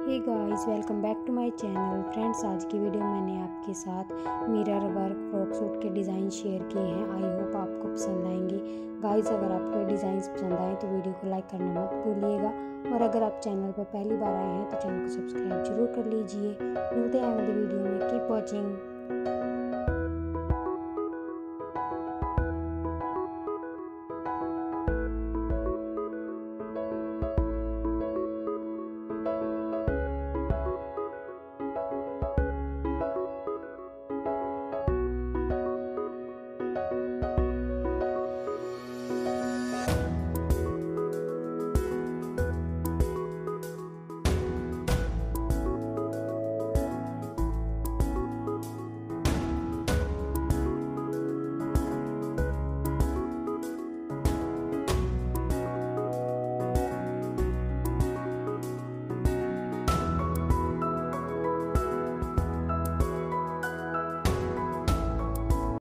Hey guys, welcome back to my channel. Friends, आज की video में मैंने आपके साथ मिरर वर्क फ्रॉक सूट के डिज़ाइन शेयर किए हैं। आई होप आपको पसंद आएंगे। गाइस, अगर आपको ये डिज़ाइंस पसंद आए तो वीडियो को लाइक करना मत भूलिएगा, और अगर आप चैनल पर पहली बार आए हैं तो चैनल को सब्सक्राइब जरूर कर लीजिए। मिलते हैं अगली वीडियो में। Keep watching.